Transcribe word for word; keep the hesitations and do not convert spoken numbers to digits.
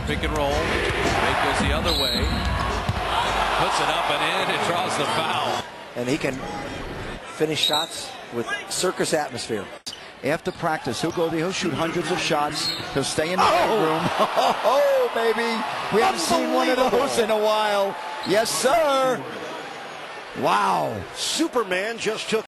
pick and roll. Wade goes the other way. Puts it up and in. It draws the foul. And he can finish shots with circus atmosphere. After practice, he'll go there, he'll shoot hundreds of shots. He'll stay in the oh. room. Oh, baby. We haven't seen one of those in a while. Yes, sir. Wow. Superman just took